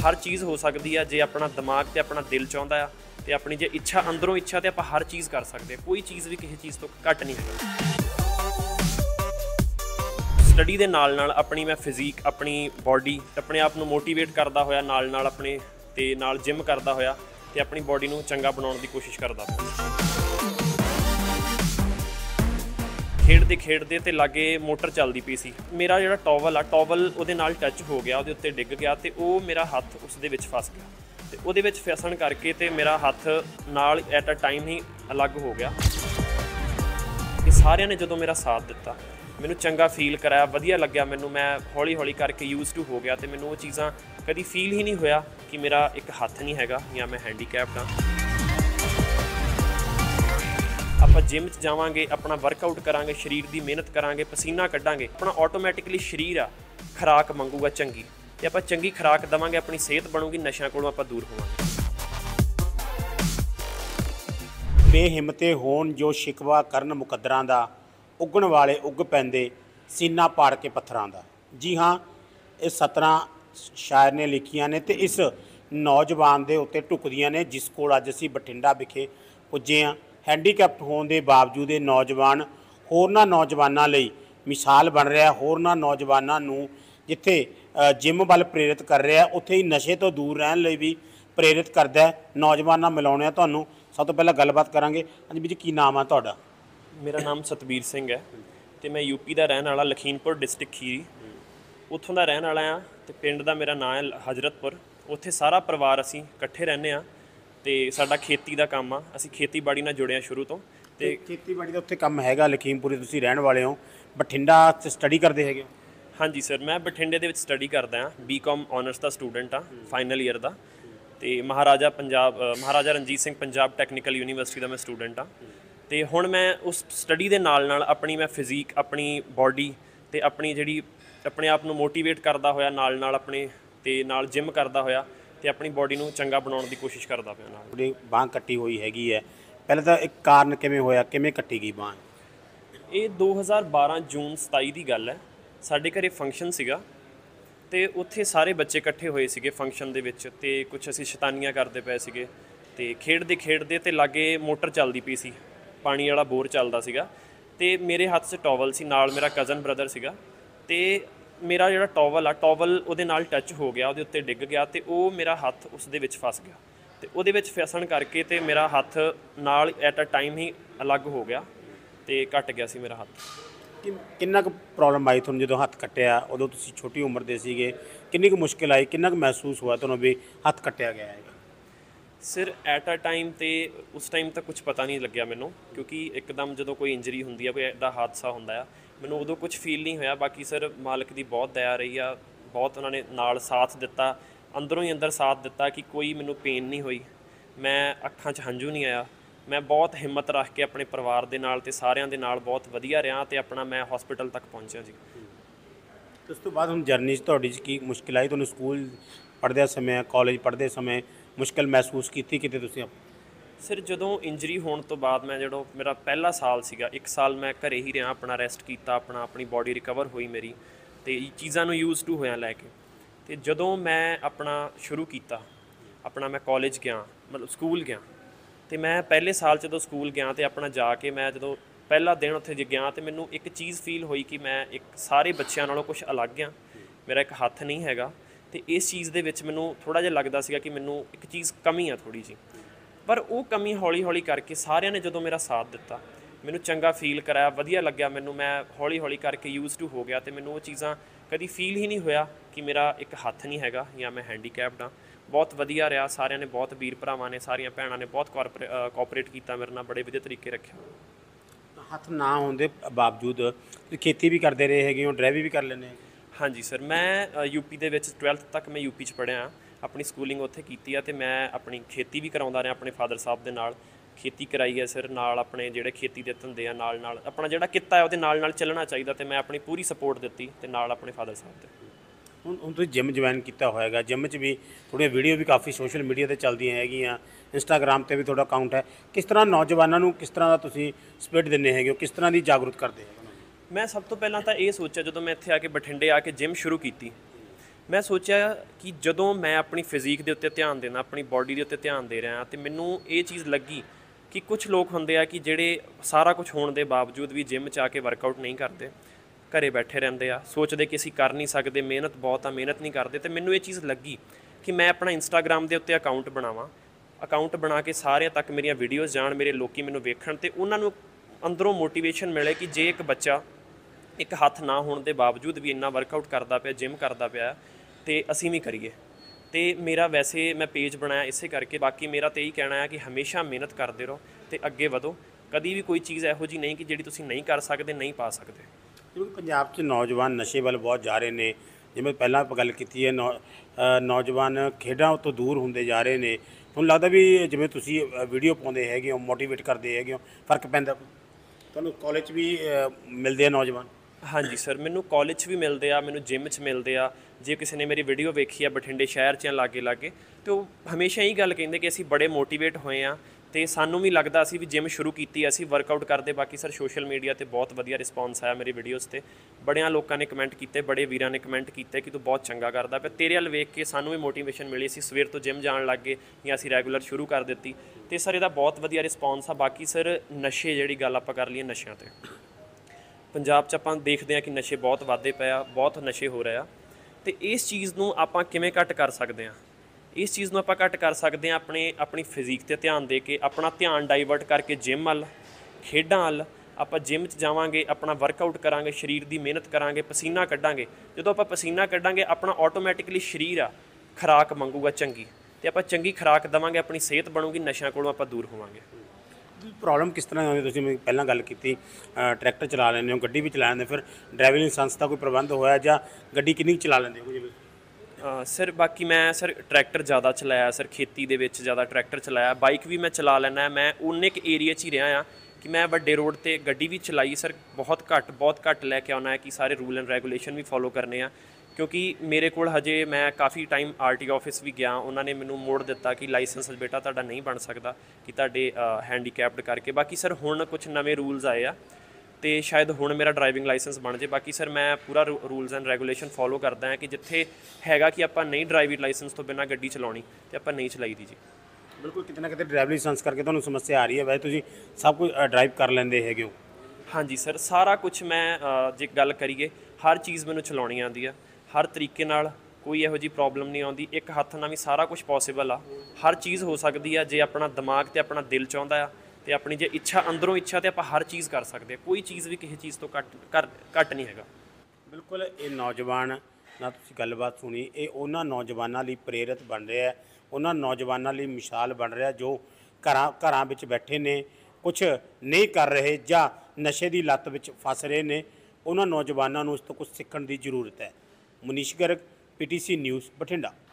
हर चीज़ हो सकती है जे अपना दिमाग ते अपना दिल चाहुंदा आ ते अपनी जे इच्छा अंदरों इच्छा ते आपां हर चीज़ कर सकते। कोई चीज़ भी किसी चीज़ तो घट नहीं है। स्टडी दे नाल नाल अपनी मैं फिजीक अपनी बॉडी अपने आप नूं मोटीवेट करदा होया नाल नाल अपने ते नाल जिम करदा होया ते अपनी बॉडी नूं चंगा बनाउण दी कोशिश करदा पिया। खेडदे ते लागे मोटर चलदी पई सी। मेरा जिहड़ा टॉवल आ टॉवल उहदे नाल टच हो गया, उहदे उत्ते डिग गया ते वो मेरा हत्थ उस दे विच फस गया ते उहदे विच फसन करके ते मेरा हत्थ नाल एट अ टाइम ही अलग हो गया। ये सारिਆਂ ने जदों मेरा साथ दिता मैनूं चंगा फील कराया, वधिया लग्या मैनूं, मैं हौली हौली करके यूज़ टू हो गया ते मैनूं वो चीज़ां कभी फील ही नहीं होया कि मेरा एक हत्थ नहीं हैगा या मैं हैंडीकैप्ड हाँ। ਆਪਾਂ जिम च जावांगे, अपना वर्कआउट करांगे, शरीर की मेहनत करांगे, पसीना कड्डांगे, अपना ऑटोमैटिकली शरीर आ खुराक मंगूगा चंगी ते आपां चंगी खुराक देवांगे, अपनी सेहत बनूगी, नशा कोलों आपां दूर होवांगे। बेहिम्मते होण जो शिकवा करन मुकद्दरां दा, उगण वाले उग पैंदे सीना पाड़ के पत्थरां दा। जी हाँ, ये 17 शायर ने लिखियां ने ते इस नौजवान दे उत्ते ढुकदियां ने जिस कोल अज असीं बठिंडा विखे पुज्जे हाँ। हैंडीकैप्ट होने के बावजूद ये नौजवान होरनां नौजवानों लई मिसाल बन रहा, होरनां नौजवानों नूं जिथे जिम वाल प्रेरित कर रहा, उत्थे ही नशे तो दूर रहने लई भी प्रेरित करता है। नौजवान मिलाउने तुहानूं सब तो पहला गलबात करांगे। हाँ जी भी जी, की नाम है तुहाडा? मेरा नाम सतबीर सिंह है तो मैं यूपी का रहने वाला, लखीमपुर डिस्ट्रिक्ट खीरी उत्थों का रहने वाला हाँ। तो पिंड का मेरा नाम है हजरतपुर। उत्थे सारा परिवार असीं इकट्ठे रहने हाँ ते साडा खेती दा काम आ, असीं खेतीबाड़ी नाल जुड़े शुरू तो। ते खेतीबाड़ी का उत्थे काम हैगा? लखीमपुरे तुसीं रहण वाले हो, बठिंडा च स्टडी करदे हैगे हो? हाँ जी सर, मैं बठिंडे दे विच स्टडी करदा हाँ, BCom ऑनर्स का स्टूडेंट हाँ, फाइनल ईयर का। तो महाराजा रणजीत सिंह पंजाब टैक्नीकल यूनीवर्सिटी का मैं स्टूडेंट हाँ। तो हुण मैं उस स्टडी दे नाल नाल अपनी मैं फिजीक अपनी बॉडी ते अपनी जिहड़ी अपने आप नूं मोटीवेट करदा होया नाल नाल अपने ते नाल जिम करदा होया ते अपनी बॉडी नूं चंगा बनाउण दी कोशिश करदा पिया नाल। थोड़ी बांह कट्टी हुई हैगी है, पहले तो एक कारण किवें होया, किवें कट्टी गई बांह? ये 2012 जून 27 की गल है। साडे घरे फंक्शन सीगा ते उत्थे सारे बच्चे इकट्ठे होए सीगे फंक्शन दे विच ते कुछ असीं शैतानियां करदे पए सीगे ते खेडदे ते लागे मोटर चलदी पई सी, पानी वाला बोर चलदा सीगा ते मेरे हत्थ 'च टॉवल सी, नाल मेरा कज़न ब्रदर सीगा ते मेरा जिहड़ा टॉवल आ टॉवल उहदे नाल टच हो गया, उहदे उत्ते डिग गया ते वो मेरा हत्थ उस दे विच फस गया ते उहदे विच फसन करके ते मेरा हत्थ नाल एट अ टाइम ही अलग हो गया ते कट गया सी मेरा हत्थ। किन्ना कुछ प्रॉब्लम आई तुहानूं जदों हत्थ कट्टिया? उदों तुसीं छोटी उम्र दे सीगे, किन्नी कुछ मुश्किल आई, किन्ना कुछ महसूस हुआ तुहानूं भी हत्थ कट्टिया गया है? सर एट अ टाइम तो उस टाइम तक कुछ पता नहीं लग्या मैनू, क्योंकि एकदम जो कोई इंजरी होंदी है, कोई एडा हादसा होंदा है, मैनू उदों कुछ फील नहीं होया। बाकी सर मालक की बहुत दया रही आ, बहुत उन्होंने नाल साथ दिता, अंदरों ही अंदर साथ दिता कि कोई मैनू पेन नहीं हुई, मैं अखां 'च हंझू नहीं आया। मैं बहुत हिम्मत रख के अपने परिवार के नाल ते सारिਆਂ ਦੇ ਨਾਲ बहुत वधिया रहा ते अपना मैं हॉस्पिटल तक पहुँचा जी। उस तो बाद हम जर्नी तुहाडी च की मुश्किल आई? तुहानूं स्कूल पढ़दे समय, कॉलेज पढ़दे समय मुश्किल महसूस की किते तुसीं? सर जदों इंजरी होने तो बाद मैं जो मेरा पहला साल सीगा, 1 साल मैं घरे ही रहा, अपना रेस्ट किया, अपनी बॉडी रिकवर हुई मेरी तो चीज़ों यूज़ टू होया लैके। तो जदों मैं अपना शुरू किया, अपना मैं कॉलेज गया, मतलब स्कूल गया, तो मैं पहले साल जो स्कूल गया तो अपना जाके मैं जो पहला दिन उत्थे गया तो मैनू एक चीज़ फील हुई कि मैं एक सारे बच्चों नालों कुछ अलग हाँ, मेरा एक हत्थ नहीं हैगा। तो इस चीज़ दे विच मैनू थोड़ा जिहा लगदा सीगा कि मैनू एक चीज़ कमी आ थोड़ी जी, पर वो कमी हौली हौली करके सारिਆਂ ने जो मेरा साथ दिता, मैनू चंगा फील कराया, वधिया लग्या मैनू, मैं हौली हौली करके यूज़ टू हो गया तो मैनू वो चीज़ां कभी फील ही नहीं होया कि मेरा एक हत्थ नहीं हैगा या मैं हैंडीकैप्ड हाँ। बहुत वधिया रहा, सारिਆਂ ने बहुत वीर भरावां ने, सारियां भैणां ने बहुत कोऑपरेट किया मेरे नाल, बड़े वधिया तरीके रखिया। हत्थ ना होने के बावजूद खेती भी करते रहे हैगे हो, ड्राइविंग भी कर लेने? हाँ जी सर, मैं यूपी दे विच 12th तक मैं यूपी च पढ़िया, अपनी स्कूलिंग उत्थे कीती है ते मैं अपनी खेती भी कराउंदा रहा अपने फादर साहब दे नाल, खेती कराई है सर, नाल अपने जिहड़े खेती दे धंधे आ नाल नाल अपना जिहड़ा किता है उहदे नाल नाल चलना चाहिदा ते मैं अपनी पूरी सपोर्ट दित्ती ते नाल अपने फादर साहब दे। ਹੁਣ ਤੁਸੀਂ ਜਿਮ ਜੁਆਇਨ ਕੀਤਾ ਹੋਏਗਾ, ਜਿਮ 'ਚ ਵੀ ਥੋੜ੍ਹੀਆਂ ਵੀਡੀਓ ਵੀ ਕਾਫੀ ਸੋਸ਼ਲ ਮੀਡੀਆ 'ਤੇ ਚੱਲਦੀਆਂ ਹੈਗੀਆਂ, ਇੰਸਟਾਗ੍ਰਾਮ 'ਤੇ ਵੀ ਤੁਹਾਡਾ ਅਕਾਊਂਟ ਹੈ, ਕਿਸ ਤਰ੍ਹਾਂ ਨੌਜਵਾਨਾਂ ਨੂੰ ਕਿਸ ਤਰ੍ਹਾਂ ਦਾ ਤੁਸੀਂ ਸਪਿਰਿਟ ਦਿੰਦੇ ਹੈਗੇ ਹੋ, ਕਿਸ ਤਰ੍ਹਾਂ ਦੀ ਜਾਗਰੂਕ ਕਰਦੇ ਹੋ? मैं सब तो पहला तो ये सोचा जो मैं इत्थे आके बठिंडे आके जिम शुरू की ਮੈਂ ਸੋਚਿਆ ਕਿ ਜਦੋਂ ਮੈਂ ਆਪਣੀ ਫਿਜ਼ੀਕ ਦੇ ਉੱਤੇ ਧਿਆਨ ਦੇਣਾ, ਆਪਣੀ ਬਾਡੀ ਦੇ ਉੱਤੇ ਧਿਆਨ ਦੇ ਰਿਹਾ ਤੇ ਮੈਨੂੰ ਇਹ ਚੀਜ਼ ਲੱਗੀ ਕਿ ਕੁਝ ਲੋਕ ਹੁੰਦੇ ਆ ਕਿ ਜਿਹੜੇ ਸਾਰਾ ਕੁਝ ਹੋਣ ਦੇ ਬਾਵਜੂਦ ਵੀ ਜਿਮ 'ਚ ਆ ਕੇ ਵਰਕਆਊਟ ਨਹੀਂ ਕਰਦੇ, ਘਰੇ ਬੈਠੇ ਰਹਿੰਦੇ ਆ, ਸੋਚਦੇ ਕਿ ਅਸੀਂ ਕਰ ਨਹੀਂ ਸਕਦੇ, ਮਿਹਨਤ ਬਹੁਤ ਆ, ਮਿਹਨਤ ਨਹੀਂ ਕਰਦੇ। ਤੇ ਮੈਨੂੰ ਇਹ ਚੀਜ਼ ਲੱਗੀ ਕਿ ਮੈਂ ਆਪਣਾ ਇੰਸਟਾਗ੍ਰਾਮ ਦੇ ਉੱਤੇ ਅਕਾਊਂਟ ਬਣਾਵਾਂ, ਅਕਾਊਂਟ ਬਣਾ ਕੇ ਸਾਰਿਆਂ ਤੱਕ ਮੇਰੀਆਂ ਵੀਡੀਓਜ਼ ਜਾਣ, ਮੇਰੇ ਲੋਕੀ ਮੈਨੂੰ ਵੇਖਣ ਤੇ ਉਹਨਾਂ ਨੂੰ ਅੰਦਰੋਂ ਮੋਟੀਵੇਸ਼ਨ ਮਿਲੇ ਕਿ ਜੇ ਇੱਕ ਬੱਚਾ ਇੱਕ ਹੱਥ ਨਾ ਹੋਣ ਦੇ ਬਾਵਜੂਦ ਵੀ ਇੰਨਾ ਵਰਕਆਊਟ ਕਰਦਾ ਪਿਆ, ਜਿਮ ਕਰਦਾ ਪਿਆ, ਤੇ ਅਸੀਂ ਵੀ ਕਰੀਏ। ਤੇ ਮੇਰਾ ਵੈਸੇ ਮੈਂ ਪੇਜ ਬਣਾਇਆ ਇਸੇ ਕਰਕੇ। ਬਾਕੀ ਮੇਰਾ ਤਾਂ ਇਹੀ ਕਹਿਣਾ ਹੈ ਕਿ ਹਮੇਸ਼ਾ ਮਿਹਨਤ ਕਰਦੇ ਰਹੋ ਤੇ ਅੱਗੇ ਵਧੋ। ਕਦੀ ਵੀ ਕੋਈ ਚੀਜ਼ ਇਹੋ ਜਿਹੀ ਨਹੀਂ ਕਿ ਜਿਹੜੀ ਤੁਸੀਂ ਨਹੀਂ ਕਰ ਸਕਦੇ, ਨਹੀਂ ਪਾ ਸਕਦੇ। ਕਿਉਂਕਿ ਪੰਜਾਬ 'ਚ ਨੌਜਵਾਨ ਨਸ਼ੇ ਵੱਲ ਬਹੁਤ ਜਾ ਰਹੇ ਨੇ, ਜਿਵੇਂ ਪਹਿਲਾਂ ਆਪਾਂ ਗੱਲ ਕੀਤੀ ਹੈ, ਨੌਜਵਾਨ ਖੇਡਾਂ ਤੋਂ ਦੂਰ ਹੁੰਦੇ ਜਾ ਰਹੇ ਨੇ। ਤੁਹਾਨੂੰ ਲੱਗਦਾ ਵੀ ਜਿਵੇਂ ਤੁਸੀਂ ਵੀਡੀਓ ਪਾਉਂਦੇ ਹੈਗੇ ਹੋ, ਮੋਟੀਵੇਟ ਕਰਦੇ ਹੈਗੇ ਹੋ, ਫਰਕ ਪੈਂਦਾ ਤੁਹਾਨੂੰ? ਕਾਲਜ 'ਚ ਵੀ ਮਿਲਦੇ ਆ ਨੌਜਵਾਨ? ਹਾਂਜੀ ਸਰ, ਮੈਨੂੰ ਕਾਲਜ 'ਚ ਵੀ ਮਿਲਦੇ ਆ, ਮੈਨੂੰ ਜਿਮ 'ਚ ਮਿਲਦੇ ਆ। ਜੇ ਕਿਸੇ ਨੇ ਮੇਰੀ ਵੀਡੀਓ ਵੇਖੀ ਆ ਬਠਿੰਡੇ ਸ਼ਹਿਰ 'ਚ ਜਾਂ ਲਾਗੇ ਤੇ ਉਹ ਹਮੇਸ਼ਾ ਇਹੀ ਗੱਲ ਕਹਿੰਦੇ ਕਿ ਅਸੀਂ ਬੜੇ ਮੋਟੀਵੇਟ ਹੋਏ ਆ ਤੇ ਸਾਨੂੰ ਵੀ ਲੱਗਦਾ ਅਸੀਂ ਵੀ ਜਿਮ ਸ਼ੁਰੂ ਕੀਤੀ, ਅਸੀਂ ਵਰਕਆਊਟ ਕਰਦੇ। ਬਾਕੀ ਸਰ ਸੋਸ਼ਲ ਮੀਡੀਆ ਤੇ ਬਹੁਤ ਵਧੀਆ ਰਿਸਪੌਂਸ ਆਇਆ ਮੇਰੀ ਵੀਡੀਓਜ਼ ਤੇ। ਬੜਿਆਂ ਲੋਕਾਂ ਨੇ ਕਮੈਂਟ ਕੀਤੇ, ਬੜੇ ਵੀਰਾਂ ਨੇ ਕਮੈਂਟ ਕੀਤੇ ਕਿ ਤੂੰ ਬਹੁਤ ਚੰਗਾ ਕਰਦਾ ਪਿਆ। ਤੇਰੇ ਵੱਲ ਵੇਖ ਕੇ ਸਾਨੂੰ ਵੀ ਮੋਟੀਵੇਸ਼ਨ ਮਿਲੀ, ਅਸੀਂ ਸਵੇਰ ਤੋਂ ਜਿਮ ਜਾਣ ਲੱਗ ਗਏ ਜਾਂ ਅਸੀਂ ਰੈਗੂਲਰ ਸ਼ੁਰੂ ਕਰ ਦਿੱਤੀ। ਤੇ ਸਰ ਇਹਦਾ ਬਹੁਤ ਵਧੀਆ ਰਿਸਪੌਂਸ ਆ। ਬਾਕੀ ਸਰ ਨਸ਼ੇ, ਜਿਹੜੀ ਗੱਲ ਆਪਾਂ ਕਰ ਲਈਏ ਨਸ਼ਿਆਂ ਤੇ, ਪੰਜਾਬ 'ਚ ਆਪਾਂ ਦੇਖਦੇ ਹਾਂ ਕਿ ਨਸ਼ੇ ਬਹੁਤ ਵੱਧਦੇ ਪਏ ਆ, ਬਹੁਤ ਨਸ਼ੇ ਹੋ ਰਹੇ ਆ। ਤੇ ਇਸ ਚੀਜ਼ ਨੂੰ ਆਪਾਂ ਕਿਵੇਂ ਘੱਟ ਕਰ ਸਕਦੇ ਹਾਂ? ਇਸ ਚੀਜ਼ ਨੂੰ ਆਪਾਂ ਘੱਟ ਕਰ ਸਕਦੇ ਹਾਂ ਆਪਣੀ ਫਿਜ਼ੀਕ 'ਤੇ ਧਿਆਨ ਦੇ ਕੇ, ਆਪਣਾ ਧਿਆਨ ਡਾਈਵਰਟ ਕਰਕੇ ਜਿਮ ਵੱਲ, ਖੇਡਾਂ ਵੱਲ। ਆਪਾਂ ਜਿਮ 'ਚ ਜਾਵਾਂਗੇ, ਆਪਣਾ ਵਰਕਆਊਟ ਕਰਾਂਗੇ, ਸਰੀਰ ਦੀ ਮਿਹਨਤ ਕਰਾਂਗੇ, ਪਸੀਨਾ ਕੱਢਾਂਗੇ। ਜਦੋਂ ਆਪਾਂ ਪਸੀਨਾ ਕੱਢਾਂਗੇ, ਆਪਣਾ ਆਟੋਮੈਟਿਕਲੀ ਸਰੀਰ ਆ ਖੁਰਾਕ ਮੰਗੂਗਾ ਚੰਗੀ, ਤੇ ਆਪਾਂ ਚੰਗੀ ਖੁਰਾਕ ਦੇਵਾਂਗੇ, ਆਪਣੀ ਸਿਹਤ ਬਣੂਗੀ, ਨਸ਼ਿਆਂ ਕੋਲੋਂ ਆਪਾਂ ਦੂਰ ਹੋਵਾਂਗੇ। ਪ੍ਰੋਬਲਮ ਕਿਸ ਤਰ੍ਹਾਂ ਆਉਂਦੀ? ਤੁਸੀਂ ਮੈਂ ਪਹਿਲਾਂ ਗੱਲ ਕੀਤੀ ਟਰੈਕਟਰ ਚਲਾ ਲੈਂਦੇ ਹੋ, ਗੱਡੀ ਵੀ ਚਲਾ ਲੈਂਦੇ, ਫਿਰ ਡਰਾਈਵਿੰਗ ਲਾਇਸੈਂਸ ਦਾ ਕੋਈ ਪ੍ਰਬੰਧ ਹੋਇਆ ਜਾਂ ਗੱਡੀ ਕਿੰਨੀ ਚਲਾ ਲੈਂਦੇ ਹੋ ਜਿਵੇਂ? ਸਰ ਬਾਕੀ ਮੈਂ ਸਰ ਟਰੈਕਟਰ ਜ਼ਿਆਦਾ ਚਲਾਇਆ ਸਰ, ਖੇਤੀ ਦੇ ਵਿੱਚ ਜ਼ਿਆਦਾ ਟਰੈਕਟਰ ਚਲਾਇਆ। ਬਾਈਕ ਵੀ ਮੈਂ ਚਲਾ ਲੈਂਦਾ। ਮੈਂ ਉਨੇ ਕੁ ਏਰੀਆ 'ਚ ਹੀ ਰਿਹਾ ਆ ਕਿ ਮੈਂ ਵੱਡੇ ਰੋਡ ਤੇ ਗੱਡੀ ਵੀ ਚਲਾਈ ਸਰ, ਬਹੁਤ ਘੱਟ ਲੈ ਕੇ ਆਉਣਾ ਹੈ ਕਿ ਸਾਰੇ ਰੂਲ ਐਂਡ ਰੈਗੂਲੇਸ਼ਨ ਵੀ ਫੋਲੋ ਕਰਨੇ ਆ। ਕਿਉਂਕਿ ਮੇਰੇ ਕੋਲ ਹਜੇ, ਮੈਂ ਕਾਫੀ ਟਾਈਮ ਆਰਟੀ ਆਫਿਸ ਵੀ ਗਿਆ, ਉਹਨਾਂ ਨੇ ਮੈਨੂੰ ਮੋੜ ਦਿੱਤਾ ਕਿ ਲਾਇਸੈਂਸ ਬੇਟਾ ਤੁਹਾਡਾ ਨਹੀਂ ਬਣ ਸਕਦਾ ਕਿ ਤੁਹਾਡੇ ਹੈਂਡੀਕੈਪਡ ਕਰਕੇ। ਬਾਕੀ ਸਰ ਹੁਣ ਕੁਝ ਨਵੇਂ ਰੂਲਸ ਆਏ ਆ ਤੇ ਸ਼ਾਇਦ ਹੁਣ ਮੇਰਾ ਡਰਾਈਵਿੰਗ ਲਾਇਸੈਂਸ ਬਣ ਜੇ। ਬਾਕੀ ਸਰ ਮੈਂ ਪੂਰਾ ਰੂਲਸ ਐਂਡ ਰੈਗੂਲੇਸ਼ਨ ਫੋਲੋ ਕਰਦਾ ਹਾਂ ਕਿ ਜਿੱਥੇ ਹੈਗਾ ਕਿ ਆਪਾਂ ਨਹੀਂ ਡਰਾਈਵਿੰਗ ਲਾਇਸੈਂਸ ਤੋਂ ਬਿਨਾਂ ਗੱਡੀ ਚਲਾਉਣੀ ਤੇ ਆਪਾਂ ਨਹੀਂ ਚਲਾਈ ਦੀ ਜੀ। ਬਿਲਕੁਲ, ਕਿਤੇ ਨਾ ਕਿਤੇ ਡਰਾਈਵਿੰਗ ਲਾਇਸੈਂਸ ਕਰਕੇ ਤੁਹਾਨੂੰ ਸਮੱਸਿਆ ਆ ਰਹੀ ਹੈ, ਵੈਸੇ ਤੁਸੀਂ ਸਭ ਕੁਝ ਡਰਾਈਵ ਕਰ ਲੈਂਦੇ ਹੈਗੇ ਹੋ? ਹਾਂਜੀ ਸਰ, ਸਾਰਾ ਕੁਝ ਮੈਂ ਜੇ ਗੱਲ ਕਰੀਏ, ਹਰ ਚੀਜ਼ ਮੈਨੂੰ ਚਲਾਉਣੀ ਆਉਂਦੀ ਆ, ਹਰ ਤਰੀਕੇ ਨਾਲ, ਕੋਈ ਇਹੋ ਜਿਹੀ ਪ੍ਰੋਬਲਮ ਨਹੀਂ ਆਉਂਦੀ। ਇੱਕ ਹੱਥ ਨਾਲ ਵੀ ਸਾਰਾ ਕੁਝ ਪੋਸੀਬਲ ਆ, ਹਰ ਚੀਜ਼ ਹੋ ਸਕਦੀ ਆ ਜੇ ਆਪਣਾ ਦਿਮਾਗ ਤੇ ਆਪਣਾ ਦਿਲ ਚਾਹੁੰਦਾ ਆ ਤੇ ਆਪਣੀ ਜੇ ਇੱਛਾ, ਅੰਦਰੋਂ ਇੱਛਾ, ਤੇ ਆਪਾਂ ਹਰ ਚੀਜ਼ ਕਰ ਸਕਦੇ ਹਾਂ। ਕੋਈ ਚੀਜ਼ ਵੀ ਕਿਸੇ ਚੀਜ਼ ਤੋਂ ਘੱਟ ਨਹੀਂ ਹੈਗਾ। ਬਿਲਕੁਲ, ਇਹ ਨੌਜਵਾਨ ਨਾਲ ਤੁਸੀਂ ਗੱਲਬਾਤ ਸੁਣੀ, ਇਹ ਉਹਨਾਂ ਨੌਜਵਾਨਾਂ ਲਈ ਪ੍ਰੇਰਿਤ ਬਣ ਰਿਹਾ, ਉਹਨਾਂ ਨੌਜਵਾਨਾਂ ਲਈ ਮਿਸਾਲ ਬਣ ਰਿਹਾ ਜੋ ਘਰਾਂ ਵਿੱਚ ਬੈਠੇ ਨੇ, ਕੁਝ ਨਹੀਂ ਕਰ ਰਹੇ ਜਾਂ ਨਸ਼ੇ ਦੀ ਲੱਤ ਵਿੱਚ ਫਸ ਰਹੇ ਨੇ। ਉਹਨਾਂ ਨੌਜਵਾਨਾਂ ਨੂੰ ਇਸ ਤੋਂ ਕੁਝ ਸਿੱਖਣ ਦੀ ਜ਼ਰੂਰਤ ਹੈ। Manish Garg, PTC news, Bathinda.